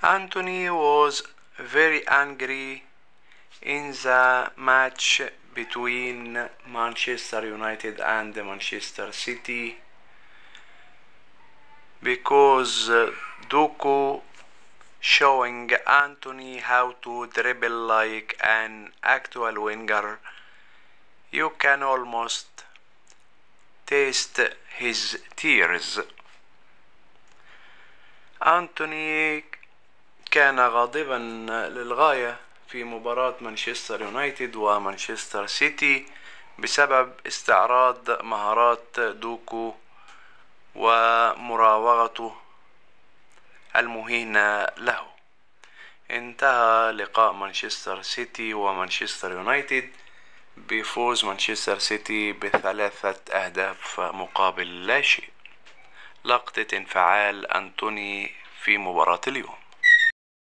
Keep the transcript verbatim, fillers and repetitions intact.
Anthony was very angry in the match between Manchester United and Manchester City because Doku showing Anthony how to dribble like an actual winger. You can almost taste his tears. أنتوني كان غاضبا للغاية في مباراة مانشستر يونايتد ومانشستر سيتي بسبب استعراض مهارات دوكو ومراوغته المهينة له. انتهى لقاء مانشستر سيتي ومانشستر يونايتد بفوز مانشستر سيتي بثلاثة أهداف مقابل لا شيء. لقطة انفعال أنتوني في مباراة اليوم.